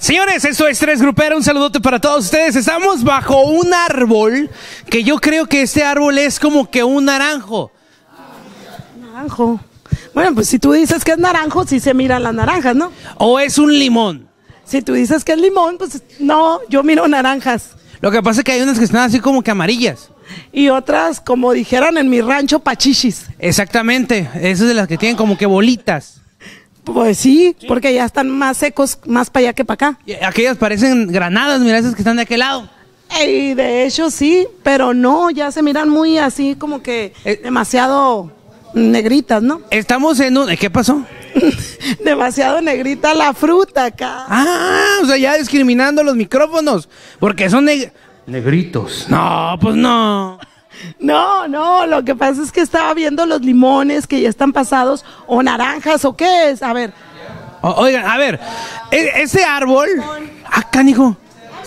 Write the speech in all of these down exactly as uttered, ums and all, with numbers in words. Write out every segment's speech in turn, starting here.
Señores, esto es Tres Grupero, un saludote para todos ustedes. Estamos bajo un árbol, que yo creo que este árbol es como que un naranjo. Naranjo. Bueno, pues si tú dices que es naranjo, sí se miran las naranjas, ¿no? ¿O es un limón? Si tú dices que es limón, pues no, yo miro naranjas. Lo que pasa es que hay unas que están así como que amarillas. Y otras, como dijeran en mi rancho, pachichis. Exactamente, esas de las que tienen como que bolitas. Pues sí, sí, porque ya están más secos, más para allá que para acá. Y aquellas parecen granadas, mira, esas que están de aquel lado. Y de hecho sí, pero no, ya se miran muy así como que eh, demasiado negritas, ¿no? Estamos en un... ¿Qué pasó? Demasiado negrita la fruta acá. Ah, o sea, ya discriminando los micrófonos, porque son neg negritos. No, pues no. No, no, lo que pasa es que estaba viendo los limones que ya están pasados, o naranjas, o qué es, a ver. O, oigan, a ver, e ese árbol... Ah, canijo.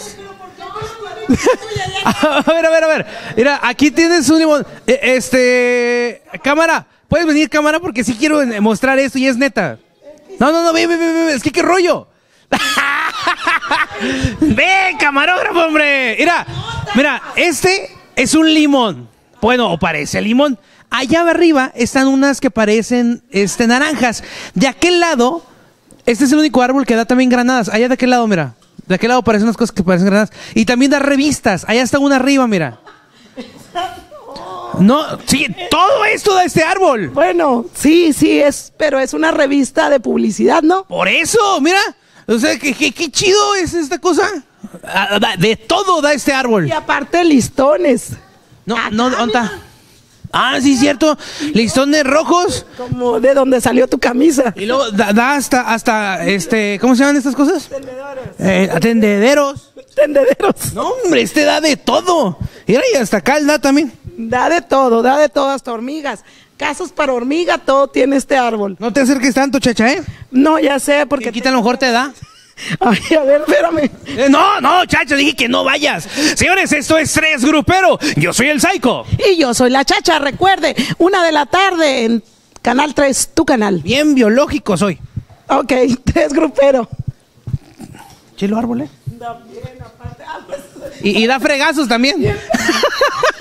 A ver, a ver, a ver. Mira, aquí tienes un limón. E este... Cámara, ¿puedes venir, cámara? Porque sí quiero mostrar esto y es neta. No, no, no, ve, ve, ve, ve. Es que qué rollo. Ve, camarógrafo, hombre. Mira, mira, este... es un limón. Bueno, o parece limón. Allá arriba están unas que parecen este, naranjas. De aquel lado, este es el único árbol que da también granadas. Allá de aquel lado, mira. De aquel lado parecen unas cosas que parecen granadas. Y también da revistas. Allá está una arriba, mira. No, sí, todo esto da este árbol. Bueno, sí, sí, es, pero es una revista de publicidad, ¿no? Por eso, mira. O sea, qué, qué, qué chido es esta cosa. De todo da este árbol. Y aparte listones. No, no, ¿dónde está? Ah, sí, cierto. Listones rojos. Como de donde salió tu camisa. Y luego da, da hasta, hasta, este, ¿cómo se llaman estas cosas? Tendedores. Eh, tendederos. Tendederos. No, hombre, este da de todo. Mira, y hasta acá el da también. Da de todo, da de todo, hasta hormigas. Casas para hormiga, todo tiene este árbol. No te acerques tanto, chacha, ¿eh? No, ya sé, porque... Quita, a lo mejor te da. Ay, a ver, espérame. Eh, no, no, chacha, dije que no vayas. Señores, esto es Tres Grupero. Yo soy el Psycho. Y yo soy la Chacha, recuerde, una de la tarde en Canal tres, tu canal. Bien biológico soy. Ok, Tres Grupero. Chilo árbol, ¿eh? Da bien, aparte. Ah, pues... y, y da fregazos también.